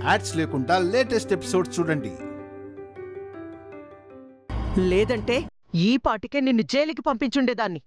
Ads లేకుండా latest episode చూడండి. లేదంటే ఈ పాటికే నిన్ను జైలుకి పంపించుండేదాన్ని.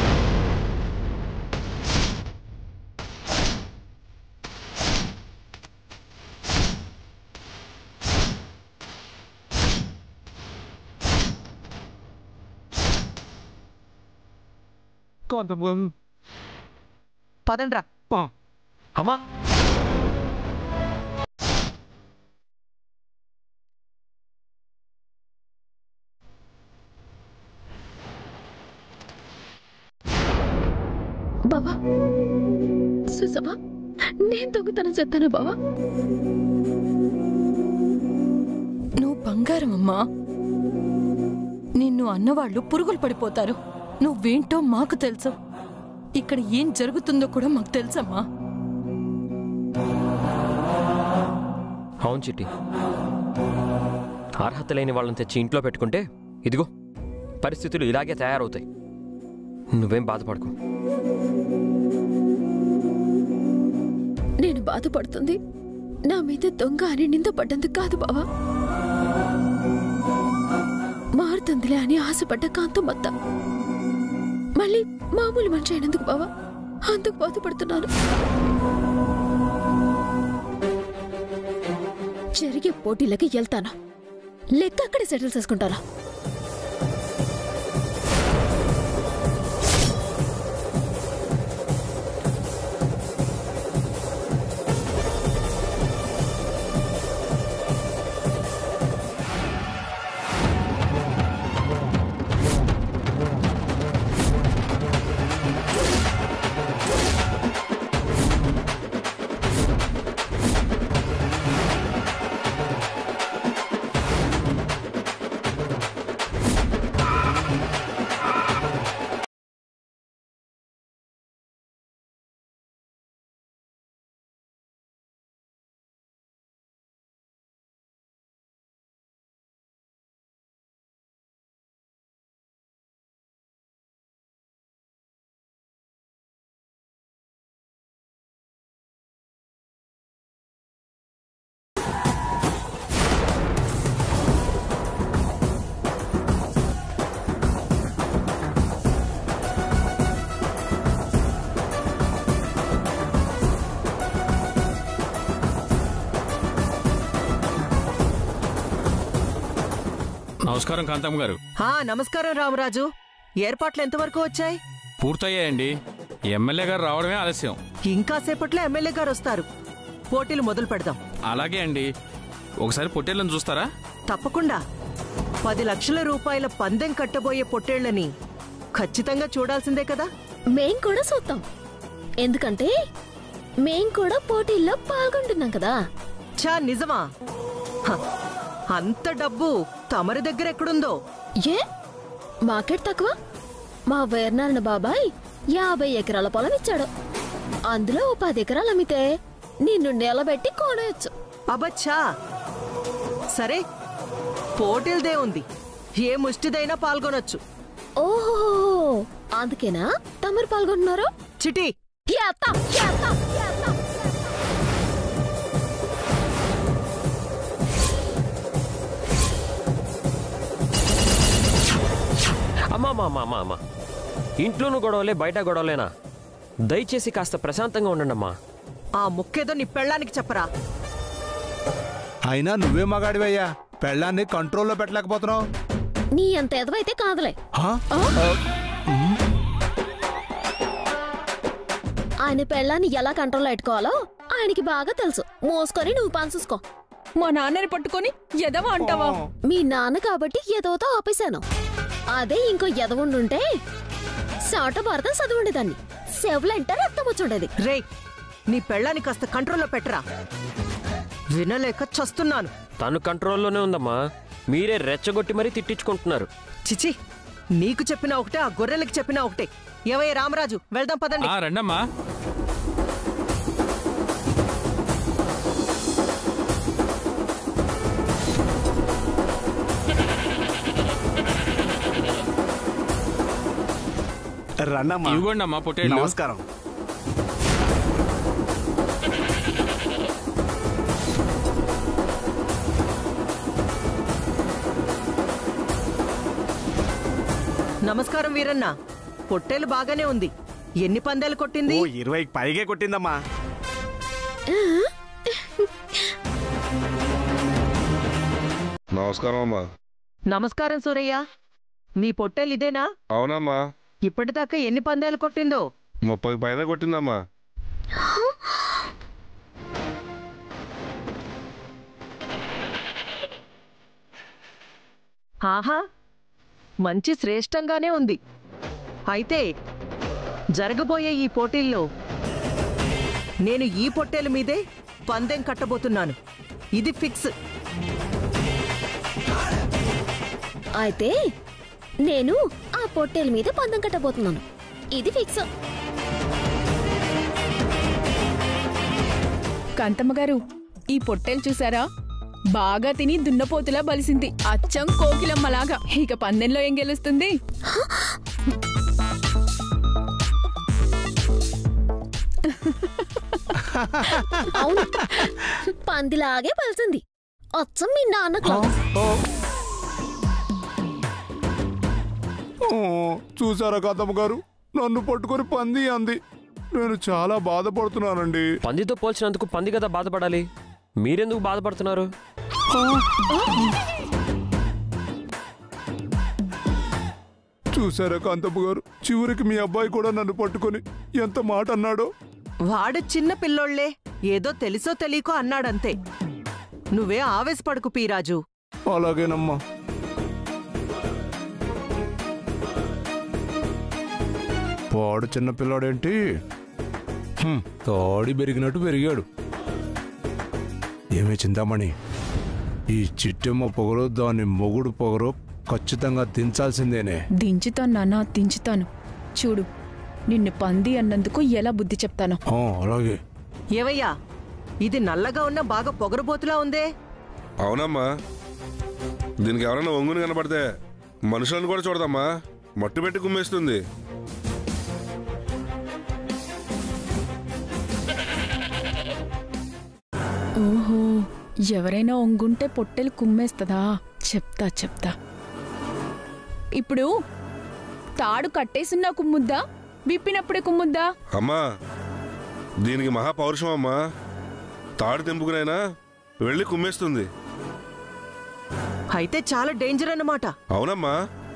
పదండ్రా. అమ్మా బావా చూసావా, నేను దొంగతనం చేస్తాను బావా. నువ్వు బంగారం అమ్మా. నిన్ను అన్నవాళ్లు పురుగులు పడిపోతారు. నువ్వేంటో మాకు తెలుసు. ఇక్కడ ఏం జరుగుతుందో కూడా మాకు తెలుసమ్మా. అవును చిట్టి, అర్హత లేని వాళ్ళని తెచ్చి ఇంట్లో పెట్టుకుంటే ఇదిగో పరిస్థితులు ఇలాగే తయారవుతాయి. నువ్వేం బాధపడకు. నేను బాధపడుతుంది నా మీద దొంగ అని నిందపడ్డందుకు కాదు బావా. మారుతుందిలే అని ఆశపడ్డ కాంతమత్త మళ్ళీ మామూలు మనిషి అయినందుకు బావా, అందుకు బాధపడుతున్నాను. జరిగే పోటీలకి వెళ్తాను, లెక్క అక్కడే సెటిల్ చేసుకుంటారా? నమస్కారం కాంతమ్మ గారు. నమస్కారం రామరాజు. ఏర్పాట్లు ఎంతవరకు వచ్చాయి? పూర్తయ్యాయండి. ఎమ్మెల్యే గారు రావడమే ఆలస్యం. ఇంకా సేపట్లో ఎమ్మెల్యే గారు వస్తారు. పోటీలు మొదలు పెడదాం. అలాగే అండి. ఒకసారి పొట్టేళ్లను చూస్తారా? తప్పకుండా. 10 లక్షల రూపాయల పందెం కట్టబోయే పొట్టేళ్లని ఖచ్చితంగా చూడాల్సిందే కదా. మేం కూడా చూద్దాం, ఎందుకంటే మేం కూడా పోటీల్లో పాల్గొంటున్నాం కదా. చా నిజమా? అంత డబ్బు తమరి దగ్గర ఎక్కడుందో? ఏ మార్కెట్ తక్కువ? మా వేర్నారాయణ బాబాయ్ 50 ఎకరాల పొలం ఇచ్చాడు. అందులో 10 ఎకరాలు అమ్మితే నిన్ను నిలబెట్టి కొనేయచ్చు. అబచ్చా, సరే పోటీలదే ఉంది, ఏ ముష్టిదైనా పాల్గొనొచ్చు. ఓహో, అందుకేనా తమరు పాల్గొంటున్నారు? చిటి అమ్మా, ఇంట్లోనూ గొడవలే బయట గొడవలేనా? దయచేసి కాస్త ప్రశాంతంగా ఉండండమ్మా. ఆ ముక్కేదో నీ పెళ్ళానికి చెప్పరా. అయినా నువ్వే మగాడివయ్యా, పెళ్ళాన్ని కంట్రోల్లో పెట్టలేకపోతున్నావు. నీ అంత ఎదవైతే కాదులే. ఆయన పెళ్ళాన్ని ఎలా కంట్రోల్ పెట్టుకోవాలో ఆయనకి బాగా తెలుసు. మోసుకొని నువ్వు పని చూసుకో. మా నాన్నని పట్టుకొని ఎదవ అంటావా? మీ నాన్న కాబట్టి ఎదవతో ఆపేశాను. అదే ఇంకో ఎదవుండుంటే సాట భారతం చదువుండేదాన్ని. సెవలంటే రక్తం వచ్చుండేది. రే, నీ పెళ్ళాన్ని కాస్త కంట్రోల్లో పెట్టరా. వినలేక చస్తున్నాను. తను కంట్రోల్లోనే ఉందమ్మా, మీరే రెచ్చగొట్టి మరీ తిట్టించుకుంటున్నారు. చిచి, నీకు చెప్పినా ఒకటే, ఆ గొర్రెలకి చెప్పినా ఒకటే. ఏవయ్య రామరాజు, వెళ్దాం పదండి. రండమ్మా. రండమ్మా. ఇవ్వండమ్మా పొట్టేళ్ళు. నమస్కారం. నమస్కారం వీరన్న. పొట్టేలు బాగానే ఉంది. ఎన్ని పందాలు కొట్టింది? 20కి పైగే కొట్టిందమ్మా. నమస్కారం అమ్మా. నమస్కారం సూరయ్య. మీ పొట్టేలు ఇదేనా? అవునమ్మా. ఇప్పటిదాకా ఎన్ని పందాలు కొట్టిందో? 30కి పైన కొట్టిందమ్మా. ఆహా, మంచి శ్రేష్టంగానే ఉంది. అయితే జరగబోయే ఈ పోటీల్లో నేను ఈ పొట్టేల మీదే పందెం కట్టబోతున్నాను. ఇది ఫిక్స్. అయితే నేను ఆ పొట్టేల మీద పందెం కట్టబోతున్నాను. ఇది ఫిక్స్. కాంతమ్మ గారు, ఈ పొట్టేలు చూసారా? బాగా తిని దున్నపోతులా బలిసింది. అచ్చం కోకిలమ్మలాగా. ఇక పందెంలో ఏం గెలుస్తుంది? అవును, పందిలాగే బలిసింది. అచ్చం మీ నాన్నకు. చూసారా కాంతమ్మ గారు, నన్ను పట్టుకొని పంది అంది. నేను చాలా బాధపడుతున్నానండి. పందితో పోల్చినందుకు పంది కదా బాధపడాలి. మీరెందుకు బాధపడుతున్నారు? చూసారా కాంతమ్మ గారు, చివరికి మీ అబ్బాయి కూడా నన్ను పట్టుకొని ఎంత మాట అన్నాడో. వాడు చిన్న పిల్లోళ్లే, ఏదో తెలుసో తెలియకో అన్నాడంతే. నువ్వే ఆవేశపడకు పీరాజు. అలాగేనమ్మా. వాడు చిన్న పిల్లాడేంటి, తాడి పెరిగినట్టు పెరిగాడు. ఏమే చింతామణి, ఈ చిట్టెమ్మ పొగరు దాని మొగుడు పొగరు ఖచ్చితంగా దించాల్సిందేనే. దించుతాను నాన్న, దించుతాను. చూడు, నిన్ను పంది అన్నందుకు ఎలా బుద్ధి చెప్తాను. అలాగే. ఏవయ్యా, ఇది నల్లగా ఉన్న బాగా పొగరబోతులా ఉందే? అవునమ్మా. దీనికి ఎవరైనా ఒంగుని కనపడితే మనుషులను కూడా చూడదమ్మా, మట్టు పెట్టి కుమ్మేస్తుంది. ఓహో, ఎవరైనా ఒంగుంటే పొట్టెలు కుమ్మేస్తుందా? చెప్తా చెప్తా. ఇప్పుడు తాడు కట్టేసున్నా కుమ్ముద్దా, విప్పినప్పుడే కుమ్ముద్దా? అమ్మా, దీనికి మహాపౌరుషం అమ్మా. తాడు తెంపుకునైనా వెళ్ళి కుమ్మేస్తుంది. అయితే చాలా డేంజర్ అన్నమాట. అవునమ్మా.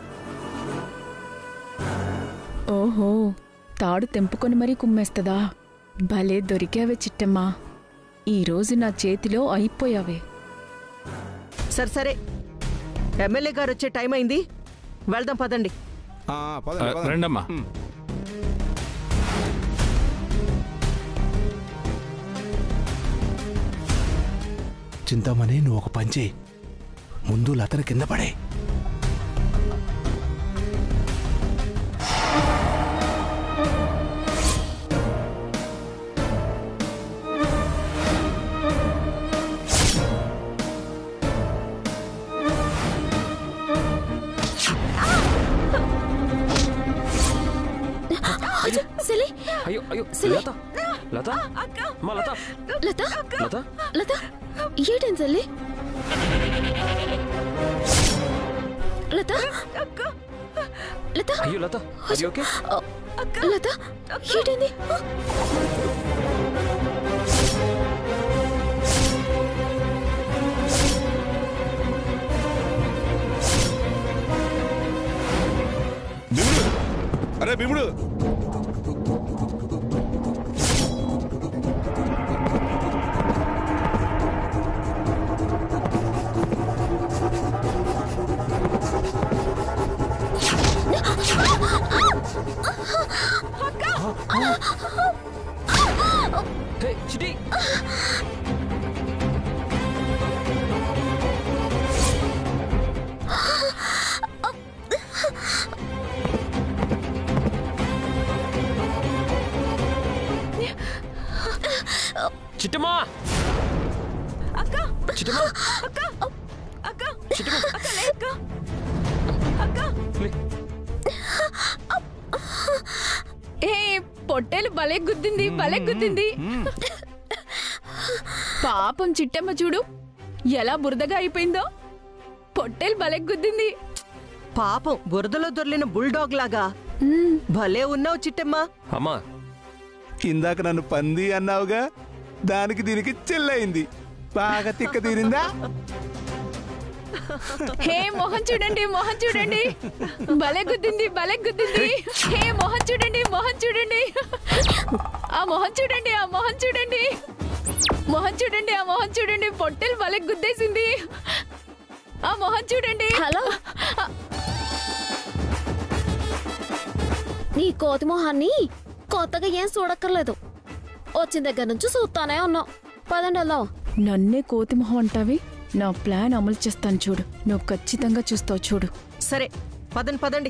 ఓహో, తాడు తెంపుకొని మరీ కుమ్మేస్తుందా? భలే దొరికావే చిట్టమ్మా. ఈరోజు నా చేతిలో అయిపోయావే. సరే, ఎమ్మెల్యే గారు వచ్చే టైం అయింది, వెళ్దాం పదండి. రండమ్మా. చింతామణి, నువ్వు ఒక పని చేయి. ముందు లతను కింద పడే. అయ్యో అయ్యో, లత లత అమ్మా, లత లత లత లత, ఏంటేం చెల్లి? లత లత, అయ్యో లత, అది ఓకే? లత, ఏంటైంది? భీముడు, అరే భీముడు. చిటి, చిట్టమ్మా, చిట్టమ్మా, ఏ, పొట్టేలు భలే గుద్దింది, భలే గుద్దింది. పాపం చిట్టమ్మ చూడు ఎలా బురదగా అయిపోయిందో. పొట్టేలు భలే గుద్దింది. పాపం బురదలో దొర్లిన బుల్డాగ్ లాగా భలే ఉన్నావు చిట్టమ్మా. అమ్మా ఇందాక నన్ను పంది అన్నావుగా, దానికి దీనికి చెల్లయింది. బాగా తిక్క తీరిందా? హే మొహం చూడండి, మొహం చూడండి, భలే గుద్దింది, భలే గుద్దింది. హే మొహం చూడండి, మొహం చూడండి, ఆ మొహం చూడండి, ఆ మొహం చూడండి, మొహం చూడండి, ఆ మొహం చూడండి, పొట్టెలు భలే గుద్దేసింది. ఆ మొహం చూడండి. హలో, నీ కోతి మొహాన్ని కొత్తగా ఏం చూడక్కర్లేదు. వచ్చిన దగ్గర నుంచి చూస్తానే ఉన్నావు. పదండి వెళ్దాం. నన్నే కోతి మొహం అంటావి? నా ప్లాన్ అమలు చేస్తాను చూడు. నువ్వు ఖచ్చితంగా చూస్తావు చూడు. సరే పదండి పదండి.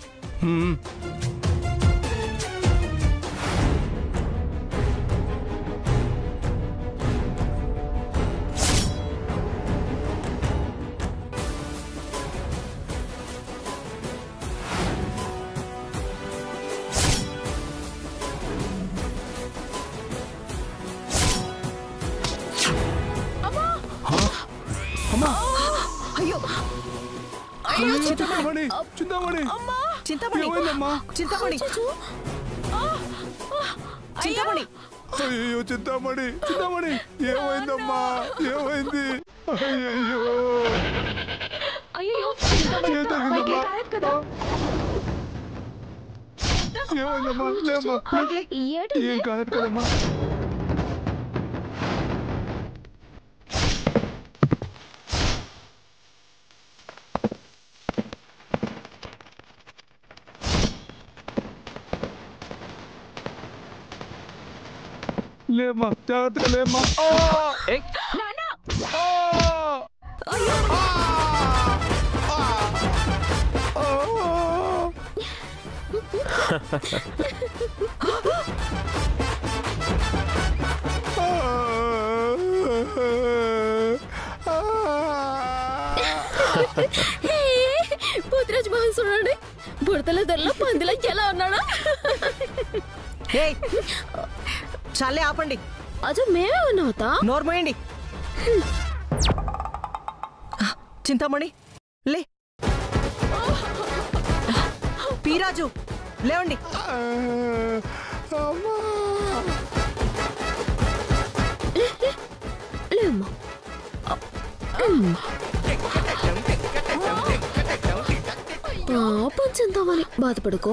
చింతామణి, చింతామణి, చింతమణి ఏమైందమ్మా? చింతమణి చింతమణి. అయ్యో చింతామణి, చింతామణి, ఏమైందమ్మా? ఏమైంది? అయ్యో ఏం జరిగిందమ్మా? ఏమైందమ్మా? లేమ్మా, ఏం కాదు కదమ్మా. లేమ్మా, జాగ్రత్తగా లేమ్మా. పోతురాజు మహన్ చూడండి, బుడతల దొరలో పందిలో ఎలా ఉన్నాడు. చాలే ఆపండి. అజు మేమే ఉన్నావుతా. నోర్మోయండి. చింతామణి లే. పీరాజు లేవండి. లేమ్మా. పాపం చింతామణి, బాధపడుకో.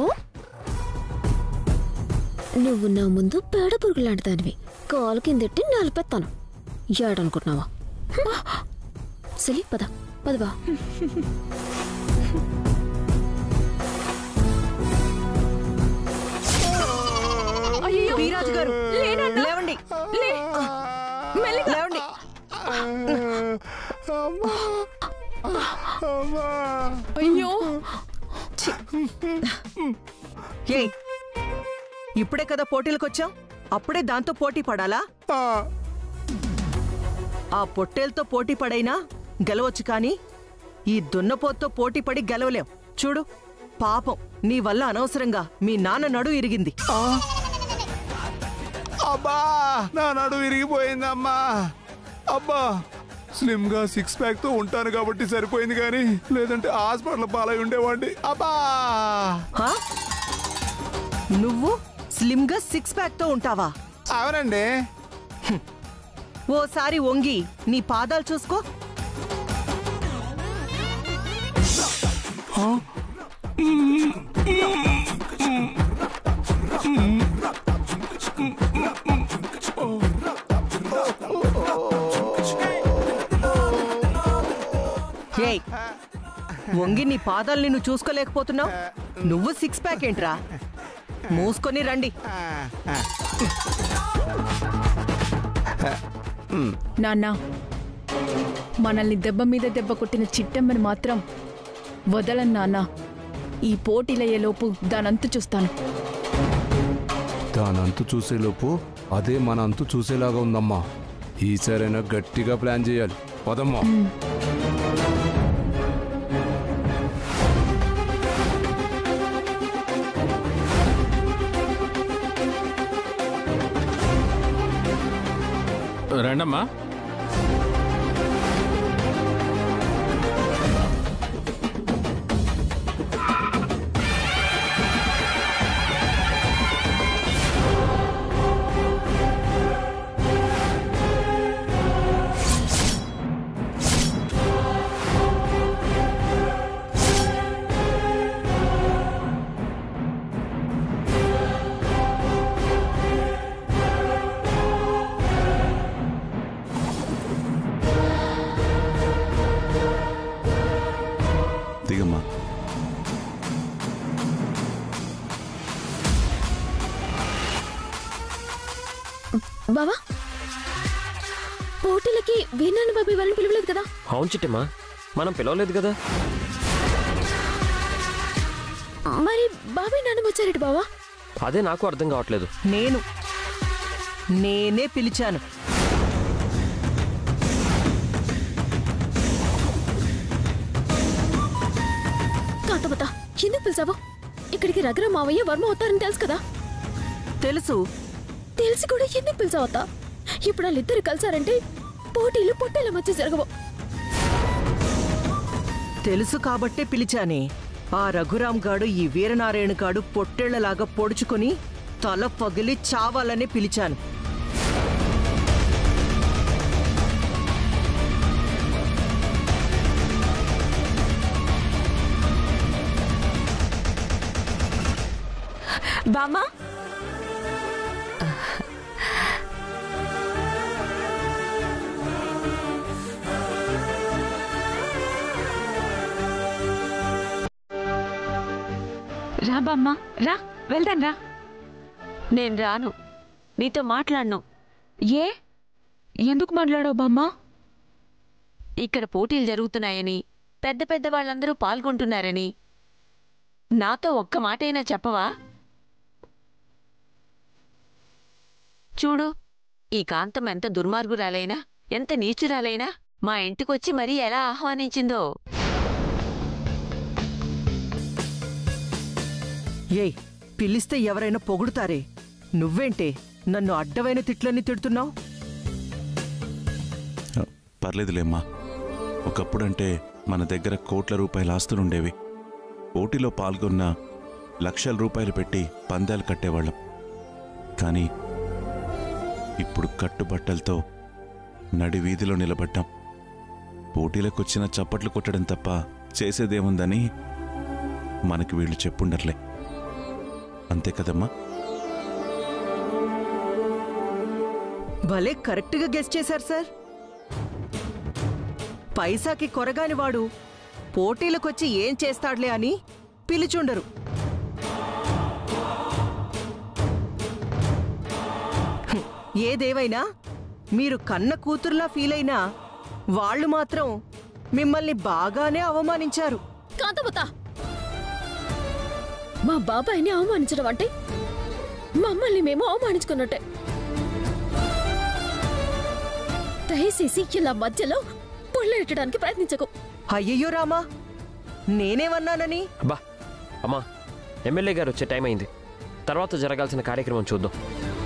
నువ్వు నా ముందు పేడ పురుగు లాంటి దానివి. కాలు కిందెట్టి నలిపెత్తాను. ఏడనుకుంటున్నావా? సిలి పద పదవా. పీరాజు గారు లేవండి, లేవండి. అయ్యో ఏయ్, ఇప్పుడే కదా పోటీలకు వచ్చాం, అప్పుడే దాంతో పోటీ పడాలా? ఆ పొట్టేలతో పోటీ పడైనా గెలవచ్చు, కానీ ఈ దున్నపోతుతో పోటీ పడి గెలవలేం. చూడు, పాపం నీ వల్ల అనవసరంగా మీ నాన్న నడు ఇరిగింది. అబ్బా, నా నడు విరిగిపోయిందమ్మా. అబ్బా, స్లిమ్ గా 6 ప్యాక్ తో ఉంటాను కాబట్టి సరిపోయింది, కానీ లేదంటే హాస్పిటల్ పాలై ఉండేవాడి. అబ్బా, నువ్వు స్లిమ్ గా 6 ప్యాక్ తో ఉంటావా? అవునండి. ఓసారి వంగి నీ పాదాలు చూసుకో. ఏయ్, వంగి నీ పాదాల్ని నువ్వు చూసుకోలేకపోతున్నావు. నువ్వు 6 ప్యాక్ ఏంట్రా? మూసుకొని రండి. నాన్న, మనల్ని దెబ్బ మీద దెబ్బ కొట్టిన చిట్టమ్మని మాత్రం వదలను నాన్న. ఈ పోటీలయ్యేలోపు దానంతు చూస్తాను. దానంతు చూసేలోపు అదే మన అంతు చూసేలాగా ఉందమ్మా. ఈసారైనా గట్టిగా ప్లాన్ చేయాలి. పదమ్మా. రండమ్మా. దిగమ్మా. బావా, పోటీలకి వీరనారాయణ బాబాయ్ వాళ్ళని పిలవలేదు కదా? అవును చిట్టమ్మా, మనం పిలవలేదు కదా. మరి బాబాయ్ నాన్నమ్మ వచ్చారట బావా? అదే నాకు అర్థం కావట్లేదు. నేనే పిలిచాను. కాంతమత, ఎందుకు పిలిచావు? ఇక్కడికి రఘురాం మావయ్య వర్మ అవుతారని తెలుసు కదా? తెలుసు. తెలిసి కూడా ఎందుకు పిలిచావత? ఇప్పుడు వాళ్ళిద్దరు కలిసారంటే పోటీలు పొట్టేల మధ్య జరగవు. తెలుసు కాబట్టే పిలిచానే. ఆ రఘురాం గాడు ఈ వీరనారాయణ గాడు పొట్టేళ్లలాగా పొడుచుకుని తల పగిలి చావాలనే పిలిచాను. బామ్మా, రా బామ్మ, రా వెళ్దాం రా. నేను రాను, నీతో మాట్లాడను. ఏ ఎందుకు మాట్లాడావు బామ్మ? ఇక్కడ పోటీలు జరుగుతున్నాయని, పెద్ద పెద్ద వాళ్ళందరూ పాల్గొంటున్నారని నాతో ఒక్క మాటైనా చెప్పవా? చూడు, ఈ కాంతం ఎంత దుర్మార్గురాలైనా, ఎంత నీచురాలైనా మా ఇంటికొచ్చి మరీ ఎలా ఆహ్వానించిందో. ఏయ్, పిలిస్తే ఎవరైనా పొగుడుతారే, నువ్వేంటే నన్ను అడ్డమైన తిట్లన్నీ తిడుతున్నావు? పర్లేదులేమ్మా. ఒకప్పుడంటే మన దగ్గర కోట్ల రూపాయల ఆస్తులుండేవి. పోటీలో పాల్గొన్న లక్షల రూపాయలు పెట్టి పందాలు కట్టేవాళ్ళం. కానీ ఇప్పుడు కట్టుబట్టలతో నడి వీధిలో నిలబడ్డాం. పోటీలకొచ్చిన చప్పట్లు కొట్టడం తప్ప చేసేదేముందని మనకి వీళ్ళు చెప్పుండర్లే. అంతే కదమ్మా? భలే కరెక్ట్గా గెస్ చేశారు సార్. పైసాకి కొరగాని వాడు పోటీలకొచ్చి ఏం చేస్తాడులే అని పిలిచుండరు. ఏదేవైనా మీరు కన్న కూతురులా ఫీల్ అయినా వాళ్ళు మాత్రం మిమ్మల్ని బాగానే అవమానించారు. కాంతమత, మా బాబాయిని అవమానించడం అంటే మమ్మల్ని మేము అవమానించుకున్నట్టే. దయచేసి ఇలా మధ్యలో పొల్లెట్టడానికి ప్రయత్నించకు. అయ్యయ్యో రామా, నేనేమన్నానని? అబ్బా అమ్మా, ఎమ్మెల్యే గారు వచ్చే టైం అయింది. తర్వాత జరగాల్సిన కార్యక్రమం చూద్దాం.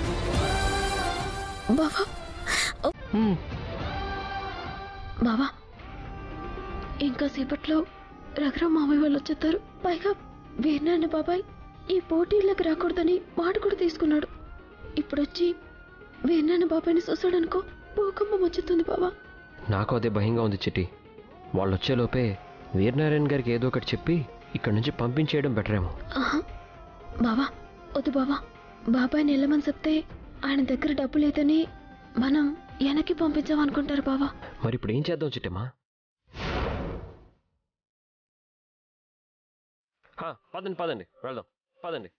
బావా, బావా, ఇంకా సేపట్లో రఘురాం మావయ్య వాళ్ళు వచ్చేస్తారు. పైగా వీరనారాయణ బాబాయ్ ఈ పోటీలకు రాకూడదని మాట కూడా తీసుకున్నాడు. ఇప్పుడొచ్చి వీరనారాయణ బాబాయ్ని చూసాడనుకో, భూకంపం వచ్చేస్తుంది బావా. నాకు అదే భయంగా ఉంది చిట్టి. వాళ్ళు వచ్చేలోపే వీరనారాయణ గారికి ఏదో ఒకటి చెప్పి ఇక్కడి నుంచి పంపించేయడం బెటరేమో. బావా, వద్దు బావా. బాబాయ్ని వెళ్ళమని చెప్తే ఆయన దగ్గర డబ్బు లేదని మనం వెనక్కి పంపించామనుకుంటారు బావా. మరి ఇప్పుడు ఏం చేద్దాం చిట్టమ్మా? పదండి పదండి వెళ్దాం, పదండి.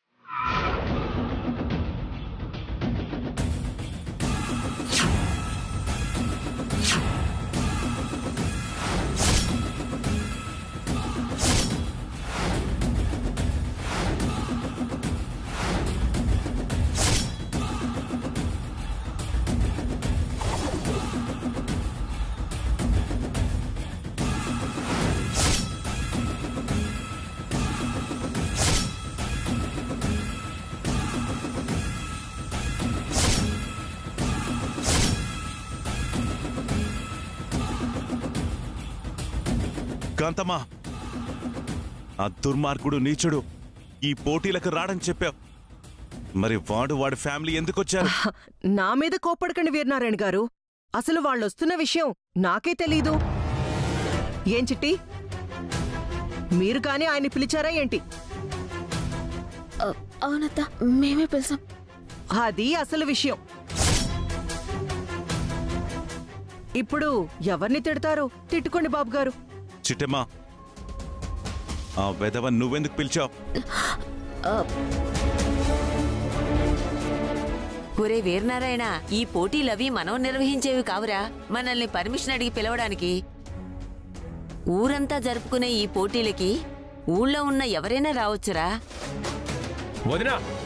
కాంతమ్మా, ఆ దుర్మార్గుడు నీచుడు ఈ పోటీలకు రాడని చెప్పావు. మరి వాడి ఫ్యామిలీ ఎందుకు వచ్చారు? నా మీద కోప్పడకండి వీరనారాయణ గారు. అసలు వాళ్ళొస్తున్న విషయం నాకే తెలీదు. ఏం చిట్టి, మీరు కానీ ఆయన్ని పిలిచారా ఏంటి? అవునత్త, మేమే పిలిచాం. అది అసలు విషయం. ఇప్పుడు ఎవరిని తిడతారు? తిట్టుకోండి బాబు గారు. చిట్టమ్మా, ఆ వెధవ నువ్వెందుకు పిలిచావు? ఒరే వీరనారాయణ, ఈ పోటీలవి మనం నిర్వహించేవి కావురా. మనల్ని పర్మిషన్ అడిగి పిలవడానికి. ఊరంతా జరుపుకునే ఈ పోటీలకి ఊళ్ళో ఉన్న ఎవరైనా రావచ్చురా. వదినా